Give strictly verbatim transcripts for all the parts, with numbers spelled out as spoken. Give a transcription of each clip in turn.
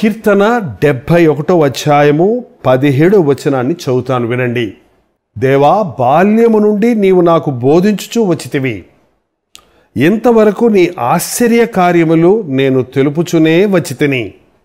కీర్తన డెబ్భై ఒకటో అధ్యాయము పదిహేడో వచనాన్ని చదువుతాను వినండి. దేవా, బాల్యము నుండి నీవు నాకు బోధించుచూ వచ్చితివి. ఇంతవరకు నీ ఆశ్చర్య కార్యములు నేను తెలుపుచునే వచ్చితిని.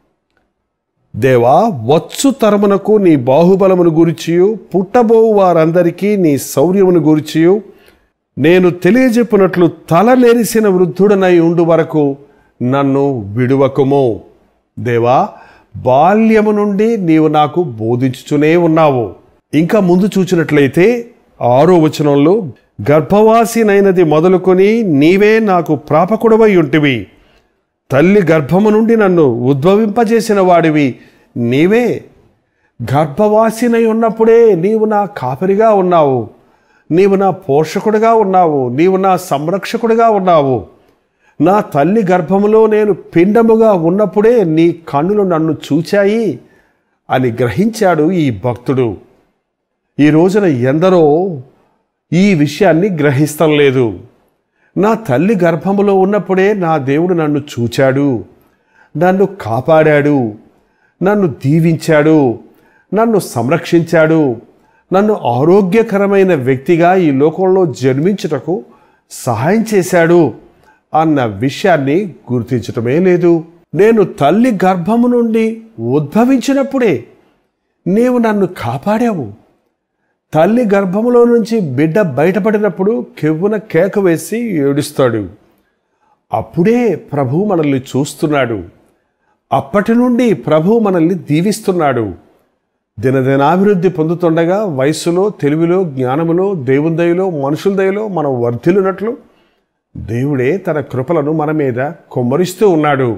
దేవా, వచ్చు తరమునకు నీ బాహుబలమును గూర్చియు పుట్టబోవు వారందరికీ నీ శౌర్యమును గూర్చియు నేను తెలియజెప్పినట్లు తల నెరిసిన వృద్ధుడనై ఉండు వరకు నన్ను విడువకుము. దేవా, బాల్యము నుండి నీవు నాకు బోధించుచునే ఉన్నావు. ఇంకా ముందు చూచినట్లయితే ఆరో వచనంలో, గర్భవాసినైనది మొదలుకొని నీవే నాకు ప్రాపకుడవై ఉంటివి. తల్లి గర్భము నుండి నన్ను ఉద్భవింపజేసిన వాడివి నీవే. గర్భవాసినై ఉన్నప్పుడే నీవు నా కాపరిగా ఉన్నావు, నీవు నా పోషకుడిగా ఉన్నావు, నీవు నా సంరక్షకుడిగా ఉన్నావు. నా తల్లి గర్భములో నేను పిండముగా ఉన్నప్పుడే నీ కన్నులు నన్ను చూచాయి అని గ్రహించాడు ఈ భక్తుడు. ఈ రోజున ఎందరో ఈ విషయాన్ని గ్రహిస్తం లేదు. నా తల్లి గర్భములో ఉన్నప్పుడే నా దేవుడు నన్ను చూచాడు, నన్ను కాపాడాడు, నన్ను దీవించాడు, నన్ను సంరక్షించాడు, నన్ను ఆరోగ్యకరమైన వ్యక్తిగా ఈ లోకంలో జన్మించుటకు సహాయం చేశాడు అన్న విషయాన్ని గుర్తించటమే లేదు. నేను తల్లి గర్భము నుండి ఉద్భవించినప్పుడే నీవు నన్ను కాపాడావు. తల్లి గర్భములో నుంచి బిడ్డ బయటపడినప్పుడు కెవ్వున కేక వేసి ఏడుస్తాడు. అప్పుడే ప్రభువు మనల్ని చూస్తున్నాడు. అప్పటి నుండి ప్రభువు మనల్ని దీవిస్తున్నాడు. దినదినాభివృద్ధి పొందుతుండగా వయస్సులో, తెలివిలో, జ్ఞానములో, దేవుని దయలో, మనుషుల దయలో మనం వర్ధిల్లునట్లు దేవుడే తన కృపలను మన మీద కొమ్మరిస్తూ ఉన్నాడు.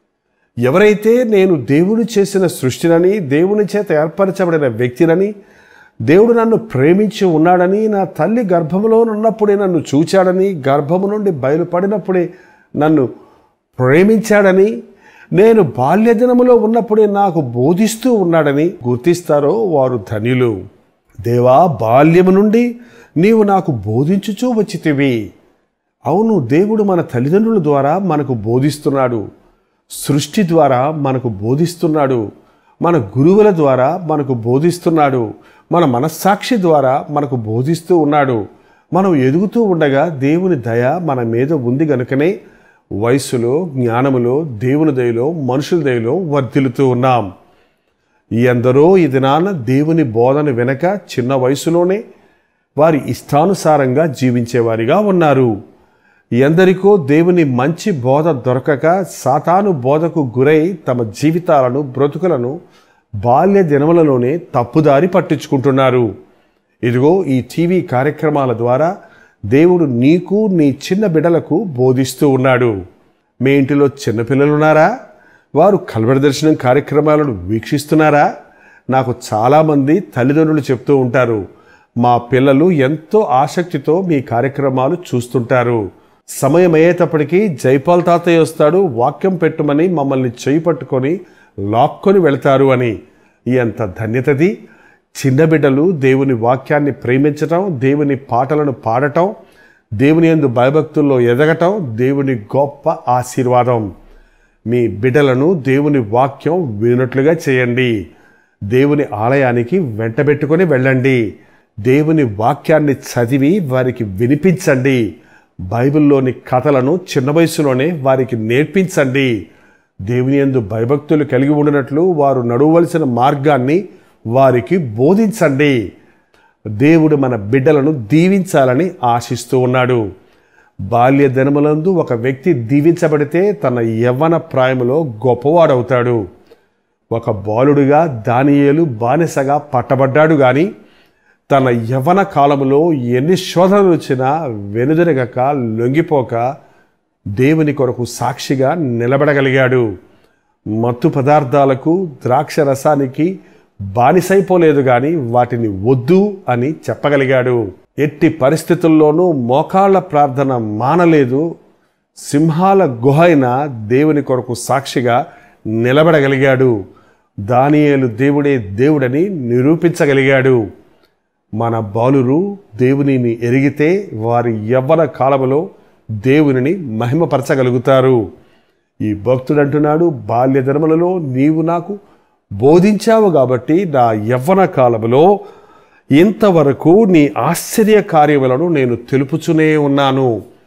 ఎవరైతే నేను దేవుడు చేసిన సృష్టినని, దేవుని చేత ఏర్పరచబడిన వ్యక్తినని, దేవుడు నన్ను ప్రేమించి ఉన్నాడని, నా తల్లి గర్భములో ఉన్నప్పుడే నన్ను చూచాడని, గర్భము నుండి బయలుపడినప్పుడే నన్ను ప్రేమించాడని, నేను బాల్య దినములో ఉన్నప్పుడే నాకు బోధిస్తూ ఉన్నాడని గుర్తిస్తారో వారు ధన్యులు. దేవా, బాల్యము నుండి నీవు నాకు బోధించుచూ వచ్చితివి. అవును, దేవుడు మన తల్లిదండ్రుల ద్వారా మనకు బోధిస్తున్నాడు, సృష్టి ద్వారా మనకు బోధిస్తున్నాడు, మన గురువుల ద్వారా మనకు బోధిస్తున్నాడు, మన మనస్సాక్షి ద్వారా మనకు బోధిస్తూ ఉన్నాడు. మనం ఎదుగుతూ ఉండగా దేవుని దయ మన మీద ఉంది గనుకనే వయస్సులో, జ్ఞానములో, దేవుని దయలో, మనుషుల దయలో వర్ధిల్లుతూ ఉన్నాం. ఎందరో ఈ దినాన దేవుని బోధన వెనక చిన్న వయసులోనే వారి ఇష్టానుసారంగా జీవించేవారిగా ఉన్నారు. ఎందరికో దేవుని మంచి బోధ దొరకక సాతాను బోధకు గురై తమ జీవితాలను, బ్రతుకులను బాల్య దినములలోనే తప్పుదారి పట్టించుకుంటున్నారు. ఇదిగో ఈ టీవీ కార్యక్రమాల ద్వారా దేవుడు నీకు, నీ చిన్న బిడ్డలకు బోధిస్తూ ఉన్నాడు. మీ ఇంటిలో చిన్నపిల్లలున్నారా? వారు కల్వరి దర్శనం కార్యక్రమాలను వీక్షిస్తున్నారా? నాకు చాలామంది తల్లిదండ్రులు చెప్తూ ఉంటారు, మా పిల్లలు ఎంతో ఆసక్తితో మీ కార్యక్రమాలు చూస్తుంటారు. సమయం అయ్యేటప్పటికీ జైపాల్ తాతయ్య వస్తాడు, వాక్యం పెట్టుమని మమ్మల్ని చేయి పట్టుకొని లాక్కొని వెళతారు అని. ఎంత ధన్యతది! చిన్న బిడ్డలు దేవుని వాక్యాన్ని ప్రేమించటం, దేవుని పాటలను పాడటం, దేవుని యందు భయభక్తుల్లో ఎదగటం దేవుని గొప్ప ఆశీర్వాదం. మీ బిడ్డలను దేవుని వాక్యం వినట్లుగా చేయండి. దేవుని ఆలయానికి వెంటబెట్టుకొని వెళ్ళండి. దేవుని వాక్యాన్ని చదివి వారికి వినిపించండి. బైబిల్లోని కథలను చిన్న వయసులోనే వారికి నేర్పించండి. దేవుని యందు భయభక్తులు కలిగి ఉండినట్లు వారు నడవవలసిన మార్గాన్ని వారికి బోధించండి. దేవుడు మన బిడ్డలను దీవించాలని ఆశిస్తూ ఉన్నాడు. బాల్య దినములందు ఒక వ్యక్తి దీవించబడితే తన యవ్వన ప్రాయములో గొప్పవాడవుతాడు. ఒక బాలుడుగా దానియేలు బానిసగా పట్టబడ్డాడు గాని తన యవ్వన కాలములో ఎన్ని శోధనలు వచ్చినా వెనుదిరగక, లొంగిపోక దేవుని కొరకు సాక్షిగా నిలబడగలిగాడు. మత్తు పదార్థాలకు, ద్రాక్ష రసానికి బానిసైపోలేదు కానీ వాటిని వద్దు అని చెప్పగలిగాడు. ఎట్టి పరిస్థితుల్లోనూ మోకాళ్ళ ప్రార్థన మానలేదు. సింహాల గుహ అయిన దేవుని కొరకు సాక్షిగా నిలబడగలిగాడు. దానియేలు దేవుడే దేవుడని నిరూపించగలిగాడు. మన బాలురు దేవునిని ఎరిగితే వారి యవ్వన కాలములో దేవునిని మహిమపరచగలుగుతారు. ఈ భక్తుడు అంటున్నాడు, బాల్య దినములలో నీవు నాకు బోధించావు కాబట్టి నా యవ్వన కాలములో ఇంతవరకు నీ ఆశ్చర్య కార్యములను నేను తెలుపుచునే ఉన్నాను.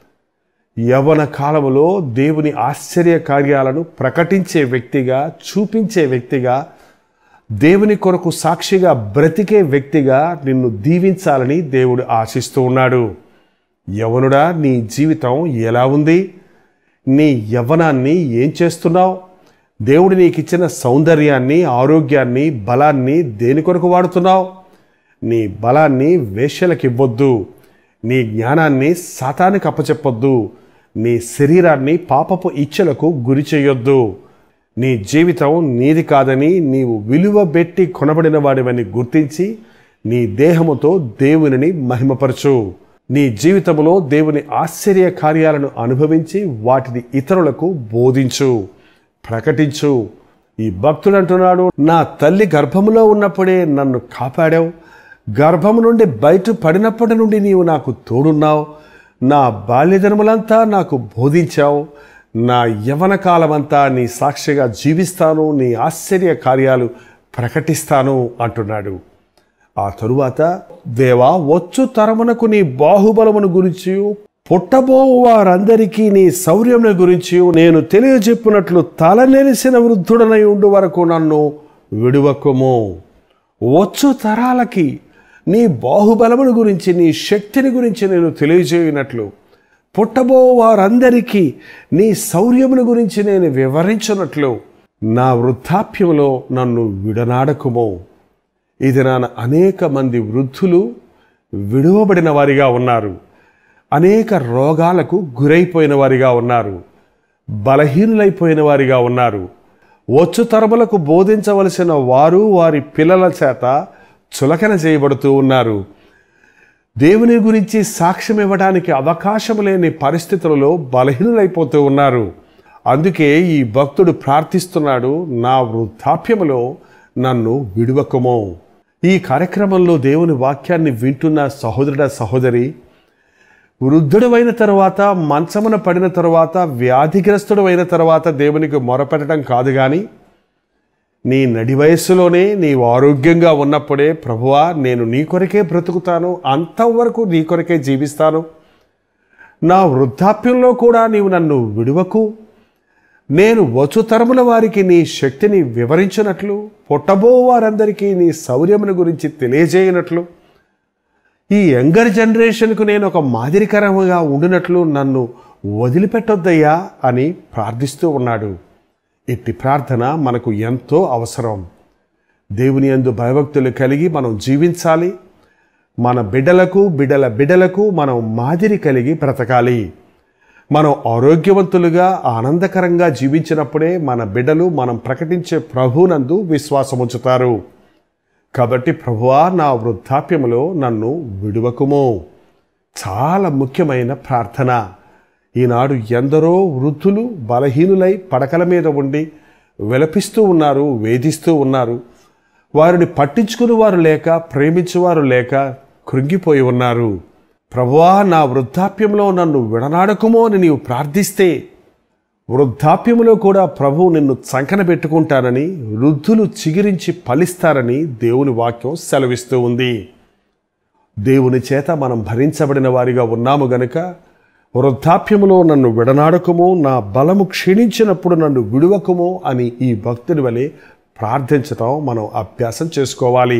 యవ్వన కాలములో దేవుని ఆశ్చర్య కార్యాలను ప్రకటించే వ్యక్తిగా, చూపించే వ్యక్తిగా, దేవుని కొరకు సాక్షిగా బ్రతికే వ్యక్తిగా నిన్ను దీవించాలని దేవుడు ఆశిస్తూ ఉన్నాడు. యవ్వనుడా, నీ జీవితం ఎలా ఉంది? నీ యవ్వనాన్ని ఏం చేస్తున్నావు? దేవుడు నీకు ఇచ్చిన సౌందర్యాన్ని, ఆరోగ్యాన్ని, బలాన్ని దేని కొరకు వాడుతున్నావు? నీ బలాన్ని వేశ్యలకు ఇవ్వొద్దు. నీ జ్ఞానాన్ని సాతానికి అప్పచెప్పొద్దు. నీ శరీరాన్ని పాపపు ఇచ్చలకు గురి చేయొద్దు. నీ జీవితం నీది కాదని నీవు విలువ పెట్టి కొనబడిన వాడివని గుర్తించి నీ దేహముతో దేవునిని మహిమపరచు. నీ జీవితంలో దేవుని ఆశ్చర్య కార్యాలను అనుభవించి వాటిని ఇతరులకు బోధించు, ప్రకటించు. ఈ భక్తుడు అంటున్నాడు, నా తల్లి గర్భములో ఉన్నప్పుడే నన్ను కాపాడావు. గర్భము నుండి బయట పడినప్పటి నుండి నీవు నాకు తోడున్నావు. నా బాల్యదినములంతా నాకు బోధించావు. నా యవ్వన కాలమంతా నీ సాక్షిగా జీవిస్తాను, నీ ఆశ్చర్య కార్యాలు ప్రకటిస్తాను అంటున్నాడు. ఆ తరువాత, దేవా, వచ్చు తరమునకు నీ బాహుబలమును గురించి, పుట్టబో వారందరికీ నీ శౌర్యమును గురించి నేను తెలియజెప్పినట్లు తలనెలిసిన వృద్ధుడనై ఉండు వరకు నన్ను విడువకుము. వచ్చు తరాలకి నీ బాహుబలమును గురించి, నీ శక్తిని గురించి నేను తెలియజేయనట్లు, పుట్టబో వారందరికీ నీ శౌర్యమును గురించి నేను వివరించినట్లు నా వృద్ధాప్యంలో నన్ను విడనాడకుము. ఇది నాన్న అనేక మంది వృద్ధులు విడువబడిన వారిగా ఉన్నారు. అనేక రోగాలకు గురైపోయిన వారిగా ఉన్నారు. బలహీనులైపోయిన వారిగా ఉన్నారు. వచ్చు తరములకు బోధించవలసిన వారు వారి పిల్లల చేత చులకన చేయబడుతూ ఉన్నారు. దేవుని గురించి సాక్ష్యం ఇవ్వడానికి అవకాశం లేని పరిస్థితులలో బలహీనులైపోతూ ఉన్నారు. అందుకే ఈ భక్తుడు ప్రార్థిస్తున్నాడు, నా వృద్ధాప్యములో నన్ను విడువకుము. ఈ కార్యక్రమంలో దేవుని వాక్యాన్ని వింటున్న సహోదరుడ, సహోదరి, వృద్ధుడు అయిన తర్వాత, మంచమున పడిన తర్వాత, వ్యాధిగ్రస్తుడు అయిన తర్వాత దేవునికి మొరపెట్టడం కాదు, కానీ నీ నడి వయస్సులోనే నీవు ఆరోగ్యంగా ఉన్నప్పుడే, ప్రభువా నేను నీ కొరకే బ్రతుకుతాను, అంతవరకు నీ కొరకే జీవిస్తాను, నా వృద్ధాప్యంలో కూడా నీవు నన్ను విడువకు, నేను వచ్చు తరముల వారికి నీ శక్తిని వివరించినట్లు, పుట్టబో వారందరికీ నీ శౌర్యమును గురించి తెలియజేయనట్లు, ఈ యంగర్ జనరేషన్కు నేను ఒక మాదిరికరంగా ఉండినట్లు నన్ను వదిలిపెట్టొద్దయ్యా అని ప్రార్థిస్తూ ఉన్నాడు. ఇట్టి ప్రార్థన మనకు ఎంతో అవసరం. దేవుని యందు భయభక్తులు కలిగి మనం జీవించాలి. మన బిడ్డలకు, బిడ్డల బిడ్డలకు మనం మాదిరి కలిగి బ్రతకాలి. మనం ఆరోగ్యవంతులుగా, ఆనందకరంగా జీవించినప్పుడే మన బిడ్డలు మనం ప్రకటించే ప్రభువునందు విశ్వాసం ఉంచుతారు. కాబట్టి ప్రభువా, నా వృద్ధాప్యములో నన్ను విడువకుము. చాలా ముఖ్యమైన ప్రార్థన. ఈనాడు ఎందరో వృద్ధులు బలహీనులై పడకల మీద ఉండి విలపిస్తూ ఉన్నారు, వేధిస్తూ ఉన్నారు. వారిని పట్టించుకుని వారు లేక, ప్రేమించేవారు లేక కృంగిపోయి ఉన్నారు. ప్రభువా, నా వృద్ధాప్యంలో నన్ను విడనాడకుమో అని నీవు ప్రార్థిస్తే, వృద్ధాప్యములో కూడా ప్రభువు నిన్ను చంకన పెట్టుకుంటానని, వృద్ధులు చిగిరించి ఫలిస్తారని దేవుని వాక్యం సెలవిస్తూ ఉంది. దేవుని చేత మనం భరించబడిన వారిగా ఉన్నాము గనుక, వృద్ధాప్యములో నన్ను విడనాడకుము, నా బలము క్షీణించినప్పుడు నన్ను విడువకుము అని ఈ భక్తుని వలె ప్రార్థించటం మనం అభ్యాసం చేసుకోవాలి.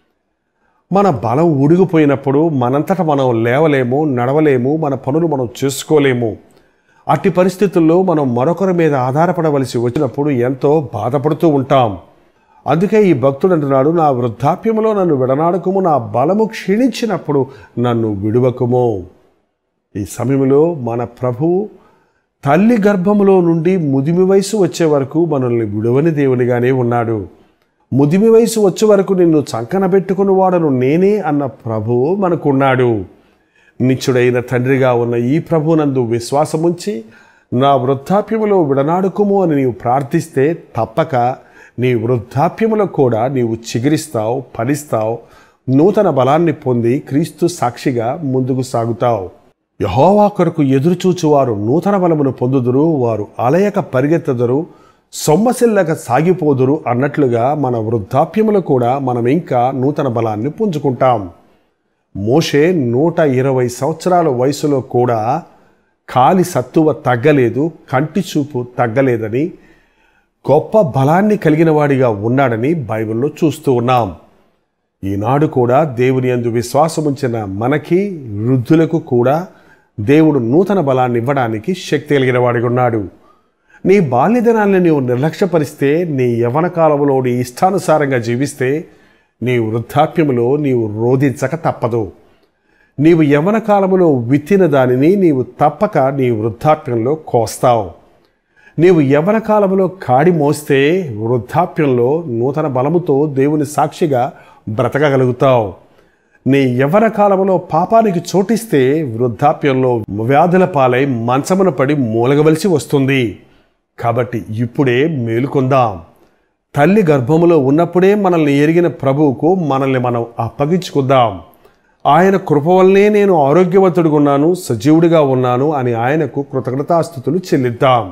మన బలం ఉడిగిపోయినప్పుడు మనంతట మనం లేవలేము, నడవలేము, మన పనులు మనం చేసుకోలేము. అట్టి పరిస్థితుల్లో మనం మరొకరి మీద ఆధారపడవలసి వచ్చినప్పుడు ఎంతో బాధపడుతూ ఉంటాం. అందుకే ఈ భక్తుడు అంటున్నాడు, నా వృద్ధాప్యములో నన్ను విడనాడకుము, నా బలము క్షీణించినప్పుడు నన్ను విడువకుము. ఈ సమయంలో మన ప్రభువు తల్లి గర్భములో నుండి ముదిమి వయసు వచ్చే వరకు మనల్ని విడువని దేవునిగానే ఉన్నాడు. ముదిమి వయసు వచ్చే వరకు నిన్ను చంకన పెట్టుకుని వాడను నేనే అన్న ప్రభువు మనకున్నాడు. నిత్యుడైన తండ్రిగా ఉన్న ఈ ప్రభునందు విశ్వాసముంచి, నా వృద్ధాప్యములో విడనాడుకుము అని నీవు ప్రార్థిస్తే తప్పక నీ వృద్ధాప్యములో కూడా నీవు చిగిరిస్తావు, ఫలిస్తావు, నూతన బలాన్ని పొంది క్రీస్తు సాక్షిగా ముందుకు సాగుతావు. యెహోవా కొరకు ఎదురుచూచువారు నూతన బలమును పొందుదురు, వారు అలయక పరిగెత్తదురు, సొమ్మసిల్లక సాగిపోదురు అన్నట్లుగా మన వృద్ధాప్యములో కూడా మనం ఇంకా నూతన బలాన్ని పుంజుకుంటాం. మోషే నూట ఇరవై సంవత్సరాల వయసులో కూడా కాలి సత్తువ తగ్గలేదు, కంటి చూపు తగ్గలేదని, గొప్ప బలాన్ని కలిగిన వాడిగా ఉన్నాడని బైబిల్లో చూస్తూ ఉన్నాం. ఈనాడు కూడా దేవుని యందు విశ్వాసముంచిన మనకి, వృద్ధులకు కూడా దేవుడు నూతన బలాన్ని ఇవ్వడానికి శక్తి కలిగిన వాడిగా ఉన్నాడు. నీ బాల్యదినాన్ని నీవు నిర్లక్ష్యపరిస్తే, నీ యవ్వన కాలంలో నీ ఇష్టానుసారంగా జీవిస్తే, నీ వృద్ధాప్యములో నీవు రోధించక తప్పదు. నీవు యవ్వన కాలములో విత్తిన దానిని నీవు తప్పక నీ వృద్ధాప్యంలో కోస్తావు. నీవు యవ్వన కాలములో కాడి మోస్తే వృద్ధాప్యంలో నూతన బలముతో దేవుని సాక్షిగా బ్రతకగలుగుతావు. నీ యవ్వన కాలములో పాపానికి చోటిస్తే వృద్ధాప్యంలో వ్యాధుల పాలై మంచమున పడి మూలగవలసి వస్తుంది. కాబట్టి ఇప్పుడే మేలుకొందాం. తల్లి గర్భములో ఉన్నప్పుడే మనల్ని ఎరిగిన ప్రభువుకు మనల్ని మనం అప్పగించుకుందాం. ఆయన కృప వల్లనే నేను ఆరోగ్యవంతుడిగా ఉన్నాను, సజీవుడిగా ఉన్నాను అని ఆయనకు కృతజ్ఞతాస్తుతులు చెల్లిద్దాం.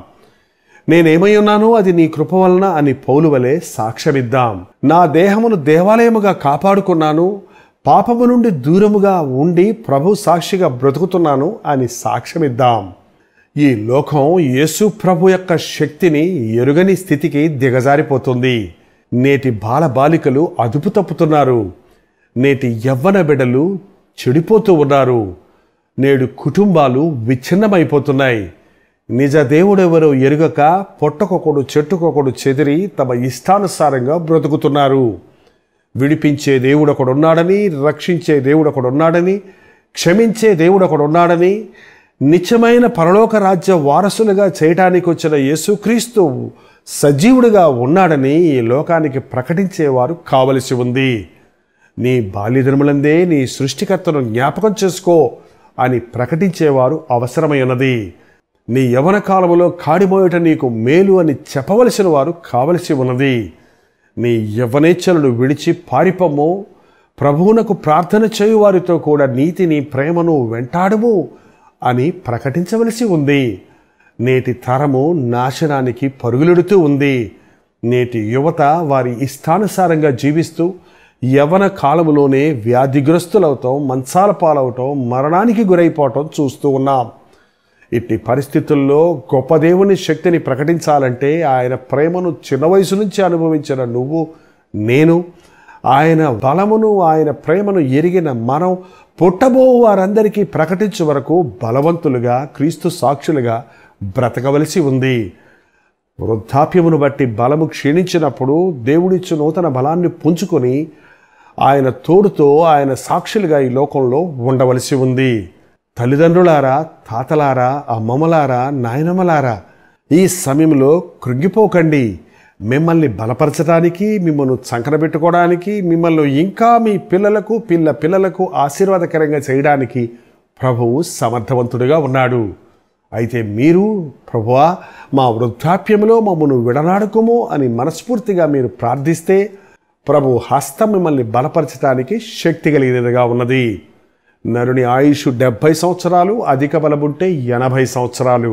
నేనేమై ఉన్నానో అది నీ కృప వలన అని పౌలు వలె సాక్ష్యమిద్దాం. నా దేహమును దేవాలయముగా కాపాడుకున్నాను, పాపము నుండి దూరముగా ఉండి ప్రభు సాక్షిగా బ్రతుకుతున్నాను అని సాక్ష్యమిద్దాం. ఈ లోకం యేసు ప్రభు యొక్క శక్తిని ఎరుగని స్థితికి దిగజారిపోతుంది. నేటి బాలబాలికలు అదుపు తప్పుతున్నారు. నేటి యవ్వన బిడ్డలు చెడిపోతూ ఉన్నారు. నేడు కుటుంబాలు విచ్ఛిన్నమైపోతున్నాయి. నిజ దేవుడెవరో ఎరుగక పొట్టకొకడు చెట్టుకొకడు చెదిరి తమ ఇష్టానుసారంగా బ్రతుకుతున్నారు. విడిపించే దేవుడు ఒకడున్నాడని, రక్షించే దేవుడు ఒకడున్నాడని, క్షమించే దేవుడు ఒకడున్నాడని, నిత్యమైన పరలోక రాజ్య వారసులుగా చేయటానికి వచ్చిన యేసుక్రీస్తు సజీవుడిగా ఉన్నాడని ఈ లోకానికి ప్రకటించేవారు కావలసి ఉంది. నీ బాల్యదినములందే నీ సృష్టికర్తను జ్ఞాపకం చేసుకో అని ప్రకటించేవారు అవసరమైనది. నీ యవ్వన కాలములో కాడిమోయట నీకు మేలు అని చెప్పవలసిన వారు కావలసి ఉన్నది. నీ యవ్వనేచ్ఛలను విడిచి పారిపోము, ప్రభువునకు ప్రార్థన చేయు వారితో కూడా నీతిని ప్రేమను వెంటాడుము అని ప్రకటించవలసి ఉంది. నేటి తరము నాశనానికి పరుగులెడుతూ ఉంది. నేటి యువత వారి ఇష్టానుసారంగా జీవిస్తూ యవ్వన కాలములోనే వ్యాధిగ్రస్తులవుతాం, మంచాల పాలవటం, మరణానికి గురైపోవటం చూస్తూ ఉన్నాం. ఇట్టి పరిస్థితుల్లో గొప్ప దేవుని శక్తిని ప్రకటించాలంటే ఆయన ప్రేమను చిన్న వయసు నుంచి అనుభవించిన నువ్వు, నేను, ఆయన బలమును ఆయన ప్రేమను ఎరిగిన మనం పుట్టబో వారందరికీ ప్రకటించే వరకు బలవంతులుగా క్రీస్తు సాక్షులుగా బ్రతకవలసి ఉంది. వృద్ధాప్యమును బట్టి బలము క్షీణించినప్పుడు దేవుడిచ్చు నూతన బలాన్ని పుంజుకొని ఆయన తోడుతో ఆయన సాక్షులుగా ఈ లోకంలో ఉండవలసి ఉంది. తల్లిదండ్రులారా, తాతలారా, అమ్మమ్మలారా, నాయనమ్మలారా, ఈ సమయంలో కృంగిపోకండి. మిమ్మల్ని బలపరచడానికి, మిమ్మల్ని చంకనబెట్టుకోవడానికి, మిమ్మల్ని ఇంకా మీ పిల్లలకు పిల్ల పిల్లలకు ఆశీర్వాదకరంగా చేయడానికి ప్రభువు సమర్థవంతుడిగా ఉన్నాడు. అయితే మీరు, ప్రభువా మా వృద్ధాప్యంలో మమ్మను విడనాడుకోము అని మనస్ఫూర్తిగా మీరు ప్రార్థిస్తే ప్రభు హస్తం మిమ్మల్ని బలపరచడానికి శక్తి కలిగినదిగా ఉన్నది. నరుని ఆయుష్ డెబ్భై సంవత్సరాలు, అధిక బలముంటే ఎనభై సంవత్సరాలు.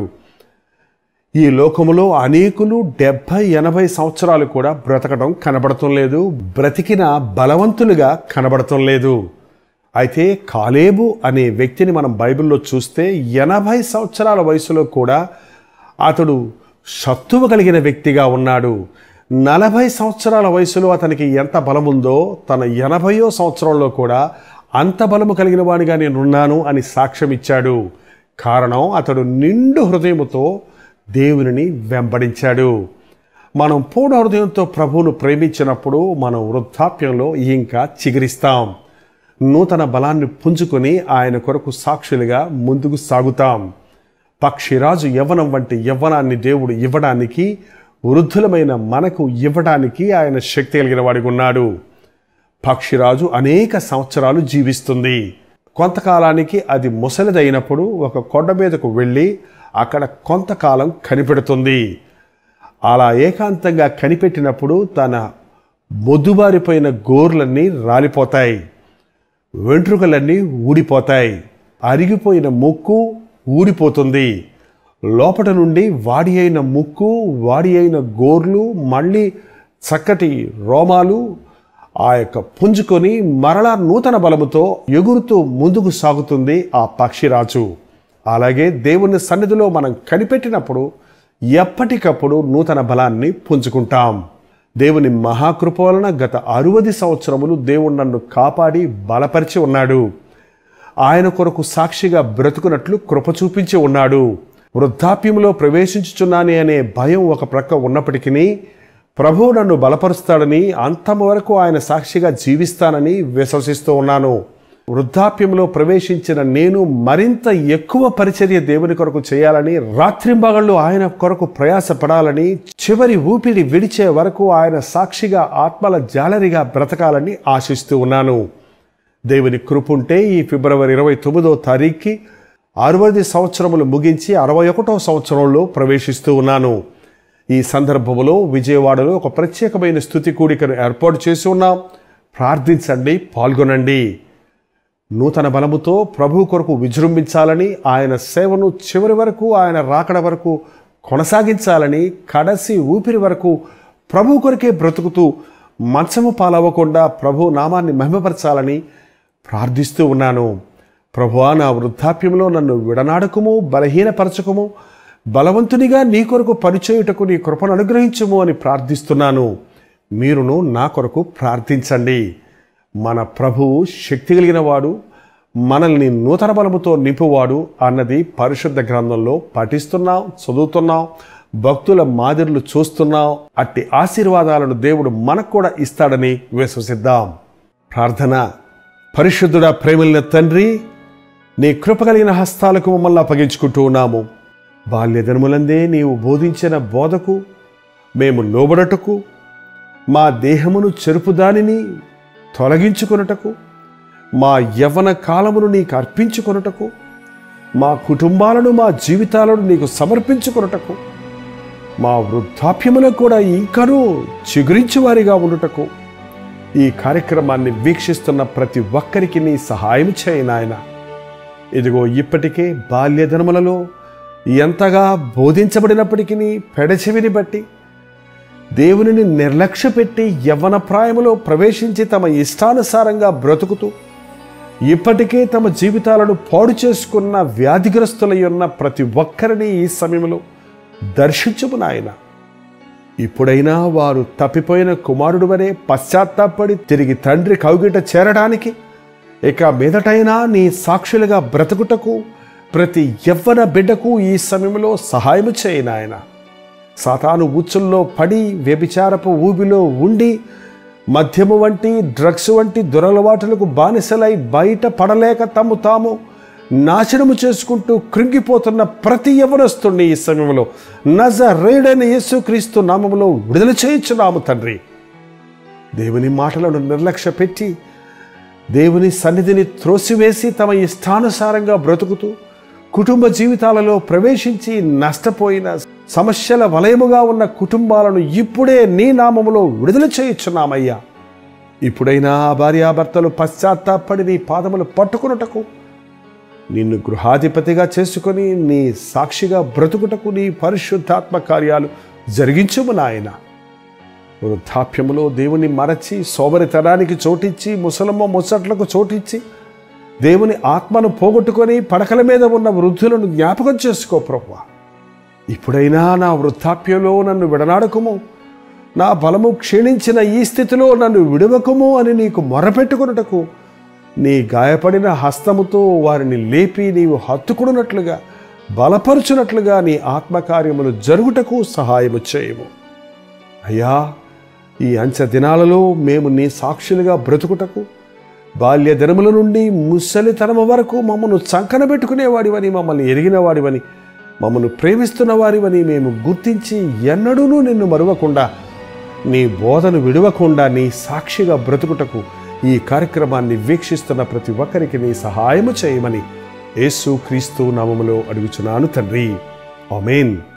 ఈ లోకములో అనేకులు డెబ్భై ఎనభై సంవత్సరాలు కూడా బ్రతకడం కనబడటం లేదు, బ్రతికిన బలవంతులుగా కనబడటం లేదు. అయితే కాలేబు అనే వ్యక్తిని మనం బైబిల్లో చూస్తే ఎనభై సంవత్సరాల వయసులో కూడా అతడు సత్తువ కలిగిన వ్యక్తిగా ఉన్నాడు. నలభై సంవత్సరాల వయసులో అతనికి ఎంత బలముందో తన ఎనభైయో సంవత్సరంలో కూడా అంత బలము కలిగిన వాడిగా నేనున్నాను అని సాక్ష్యం ఇచ్చాడు. కారణం అతడు నిండు హృదయముతో దేవునిని వెంబడించాడు. మనం పూర్ణ హృదయంతో ప్రభువును ప్రేమించినప్పుడు మనం వృద్ధాప్యంలో ఇంకా చిగురిస్తాం. నూతన బలాన్ని పుంజుకొని ఆయన కొరకు సాక్షులుగా ముందుకు సాగుతాం. పక్షిరాజు యవ్వనం వంటి యవ్వనాన్ని దేవుడు ఇవ్వడానికి, వృద్ధులమైన మనకు ఇవ్వడానికి ఆయన శక్తి కలిగిన వాడిగా ఉన్నాడు. పక్షిరాజు అనేక సంవత్సరాలు జీవిస్తుంది. కొంతకాలానికి అది ముసలిదైనప్పుడు ఒక కొండ మీదకు వెళ్ళి అక్కడ కొంతకాలం కనిపెడుతుంది. అలా ఏకాంతంగా కనిపెట్టినప్పుడు తన మొద్దుబారిపోయిన గోర్లన్నీ రాలిపోతాయి, వెంట్రుకలన్నీ ఊడిపోతాయి. అరిగిపోయిన ముక్కు ఊడిపోతుంది. లోపట నుండి వాడి అయిన ముక్కు, వాడి అయిన గోర్లు, మళ్ళీ చక్కటి రోమాలు ఆ యొక్క పుంజుకొని మరలా నూతన బలముతో ఎగురుతూ ముందుకు సాగుతుంది ఆ పక్షిరాజు. అలాగే దేవుని సన్నిధిలో మనం కనిపెట్టినప్పుడు ఎప్పటికప్పుడు నూతన బలాన్ని పుంజుకుంటాం. దేవుని మహాకృప వలన గత అరవది సంవత్సరములు దేవుడు నన్ను కాపాడి బలపరిచి ఉన్నాడు. ఆయన కొరకు సాక్షిగా బ్రతుకున్నట్లు కృప చూపించి ఉన్నాడు. వృద్ధాప్యంలో ప్రవేశించుచున్నానే అనే భయం ఒక ప్రక్క ఉన్నప్పటికీ ప్రభువు నన్ను బలపరుస్తాడని, అంతము వరకు ఆయన సాక్షిగా జీవిస్తానని విశ్వసిస్తూ ఉన్నాను. వృద్ధాప్యంలో ప్రవేశించిన నేను మరింత ఎక్కువ పరిచర్య దేవుని కొరకు చేయాలని, రాత్రింబగళ్ళు ఆయన కొరకు ప్రయాసపడాలని, చివరి ఊపిరి విడిచే వరకు ఆయన సాక్షిగా ఆత్మల జాలరిగా బ్రతకాలని ఆశిస్తూ ఉన్నాను. దేవుని కృపుంటే ఈ ఫిబ్రవరి ఇరవై తొమ్మిదో తారీఖుకి అరవై సంవత్సరములు ముగించి అరవై ఒకటో సంవత్సరంలో ప్రవేశిస్తూ ఉన్నాను. ఈ సందర్భంలో విజయవాడలో ఒక ప్రత్యేకమైన స్తుతి కూడికను ఏర్పాటు చేసి ఉన్నాం. ప్రార్థించండి, పాల్గొనండి. నూతన బలముతో ప్రభు కొరకు విజృంభించాలని, ఆయన సేవను చివరి వరకు, ఆయన రాకడ వరకు కొనసాగించాలని, కడసి ఊపిరి వరకు ప్రభు కొరకే బ్రతుకుతూ మంచము పాలవ్వకుండా ప్రభు నామాన్ని మహిమపరచాలని ప్రార్థిస్తూ ఉన్నాను. ప్రభువా, నా వృద్ధాప్యంలో నన్ను విడనాడకము, బలహీనపరచకము, బలవంతునిగా నీ కొరకు పనిచేయుటకు నీ కృపను అనుగ్రహించుము అని ప్రార్థిస్తున్నాను. మీరును నా కొరకు ప్రార్థించండి. మన ప్రభువు శక్తి కలిగిన వాడు, మనల్ని నూతన బలముతో నింపువాడు అన్నది పరిశుద్ధ గ్రంథంలో పఠిస్తున్నాం, చదువుతున్నాం, భక్తుల మాదిరులు చూస్తున్నాం. అట్టి ఆశీర్వాదాలను దేవుడు మనకు కూడా ఇస్తాడని విశ్వసిద్దాం. ప్రార్థన. పరిశుద్ధుడా, ప్రేమల తండ్రి, నీ కృప కలిగిన హస్తాలకు మమ్మల్ని అప్పగించుకుంటూ ఉన్నాము. బాల్యదినములందే నీవు బోధించిన బోధకు మేము లోబడటకు, మా దేహమును చెరుపు దానిని తొలగించుకొనుటకు, మా యవ్వన కాలమును నీకు అర్పించుకొనుటకు, మా కుటుంబాలను, మా జీవితాలను నీకు సమర్పించుకొనుటకు, మా వృద్ధాప్యములో కూడా ఇంకనూ చిగురించి వారిగా ఉండుటకు ఈ కార్యక్రమాన్ని వీక్షిస్తున్న ప్రతి ఒక్కరికి నీ సహాయం చేయి నాయన. ఇదిగో ఇప్పటికే బాల్యదినములలో ఎంతగా బోధించబడినప్పటికీ పెడచెవిని బట్టి దేవునిని నిర్లక్ష్య పెట్టి యవ్వన ప్రాయములో ప్రవేశించి తమ ఇష్టానుసారంగా బ్రతుకుతూ ఇప్పటికే తమ జీవితాలను పాడు చేసుకున్న వ్యాధిగ్రస్తులై ఉన్న ప్రతి ఒక్కరిని ఈ సమయంలో దర్శించుము నాయన. ఇప్పుడైనా వారు తప్పిపోయిన కుమారుడు వలె పశ్చాత్తాపడి తిరిగి తండ్రి కౌగిట చేరడానికి, ఇక మీదటైనా నీ సాక్షులుగా బ్రతుకుటకు ప్రతి యవ్వన బిడ్డకు ఈ సమయంలో సహాయము చేయి నాయన. సాతాను ఉచ్చుల్లో పడి వ్యభిచారపు ఊబిలో ఉండి మద్యము వంటి, డ్రగ్స్ వంటి దురలవాటులకు బానిసలై బయట పడలేక తము తాము నాశనము చేసుకుంటూ కృంగిపోతున్న ప్రతి యవ్వనస్తుడిని ఈ సమయంలో నజరేయుడైన యేసుక్రీస్తు నామములో విడుదల చేయించున్నాము తండ్రి. దేవుని మాటలను నిర్లక్ష్య పెట్టి దేవుని సన్నిధిని త్రోసివేసి తమ ఇష్టానుసారంగా బ్రతుకుతూ కుటుంబ జీవితాలలో ప్రవేశించి నష్టపోయిన సమస్యల వలయముగా ఉన్న కుటుంబాలను ఇప్పుడే నీ నామములో విడుదల చేయించున్నామయ్యా. ఇప్పుడైనా భార్యాభర్తలు పశ్చాత్తాపడి నీ పాదములు పట్టుకున్నటకు, నిన్ను గృహాధిపతిగా చేసుకొని నీ సాక్షిగా బ్రతుకుటకు నీ పరిశుద్ధాత్మ కార్యాలు జరిగించుము నాయన. వృద్ధాప్యములో దేవుని మరచి సోమరితనానికి చోటిచ్చి, ముసలమ్మ ముచ్చట్లకు చోటిచ్చి దేవుని ఆత్మను పోగొట్టుకొని పడకల మీద ఉన్న వృద్ధులను జ్ఞాపకం చేసుకో ప్రభువా. ఇప్పుడైనా నా వృద్ధాప్యంలో నన్ను విడనాడకము, నా బలము క్షీణించిన ఈ స్థితిలో నన్ను విడవకము అని నీకు మొరపెట్టుకున్నటకు నీ గాయపడిన హస్తముతో వారిని లేపి నీవు హత్తుకున్నట్లుగా, బలపరుచున్నట్లుగా నీ ఆత్మకార్యములు జరుగుటకు సహాయము చేయము అయ్యా. ఈ అంచె దినాలలో మేము నీ సాక్షులుగా బ్రతుకుటకు, బాల్య దినముల నుండి ముసలితనము వరకు మమ్మను చంకన పెట్టుకునేవాడివని, మమ్మల్ని ఎరిగిన వాడివని, మమ్మను ప్రేమిస్తున్న వారివని మేము గుర్తించి ఎన్నడూ నిన్ను మరువకుండా, నీ బోధను విడవకుండా నీ సాక్షిగా బ్రతుకుటకు ఈ కార్యక్రమాన్ని వీక్షిస్తున్న ప్రతి ఒక్కరికి నీ సహాయము చేయమని యేసు క్రీస్తు నామములో అడుగుచున్నాను తండ్రి. ఆమేన్.